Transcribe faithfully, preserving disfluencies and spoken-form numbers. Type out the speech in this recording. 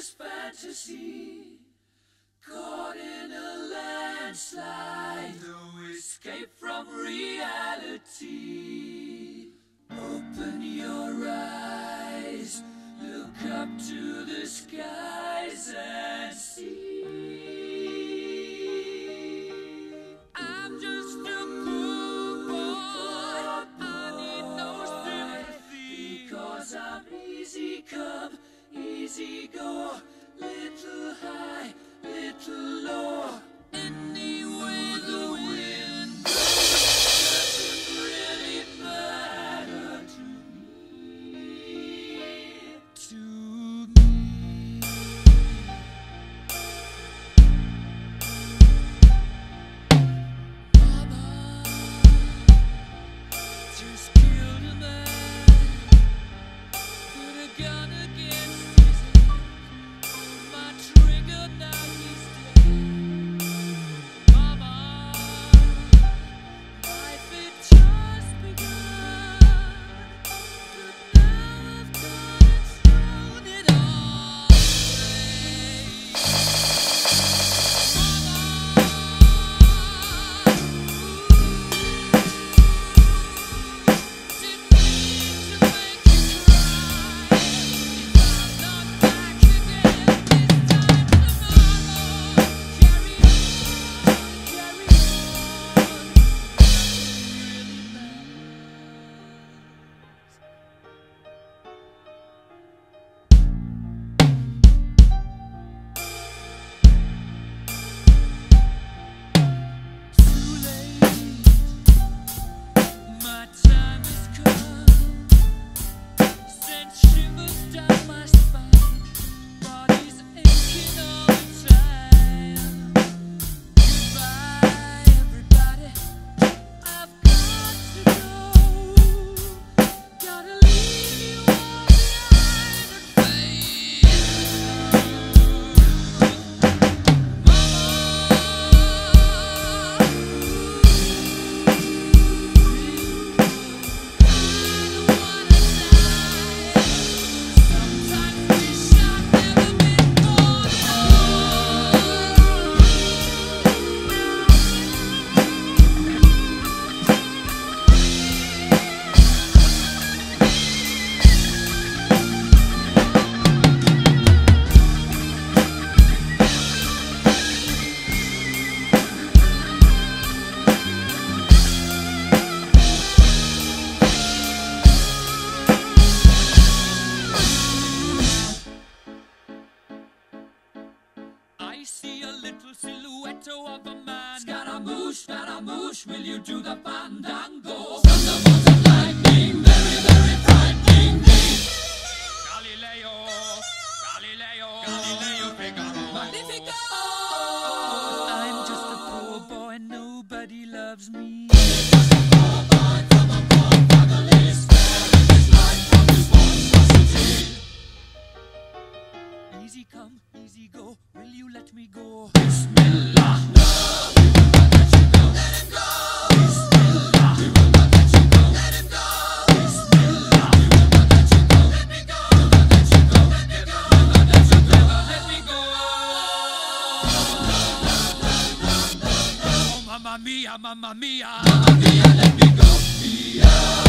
this fantasy, caught in a landslide, no escape from reality. Open your eyes, look up to the skies and see. I'm just a poor boy, I need no sympathy, because I'm easy come, easy go, little high, little low. Anyway the wind blows doesn't really matter to me, to me. Mama just killed a man, put a gun against his head, pulled my trigger, now he's dead. Mama, life had just begun, but now I've gone and thrown it all away. Didn't mean to make you cry. If I'm not back again this time tomorrow, carry on, carry on. Really Too late, my time has come. Sent shivers down my spine, body's aching all the time. Goodbye, everybody, I've got to go. Gotta leave you all behind and face. Mama, sometimes wish I'd never been born at I see a little silhouette of a man. Scaramouche, Scaramouche, will you do the fandango? Thunderbolts and lightning, very, very frightening me. Galileo, Galileo, Galileo Figaro. Magnifico! I'm just a poor boy, nobody loves me. Just a poor boy from a poor family, sparing his life from this monstrosity. Easy come, easy go, will you let me go? Bismillah, no, we will not let you go. Let him go. Bismillah, we will not let you go. Let him go. Bismillah, we will not let you go. Let me go. We'll not let you go. Let me go. We'll not let you go. Let me go. Oh, mamma mia, mamma mia, mamma mia, let me go. Yeah.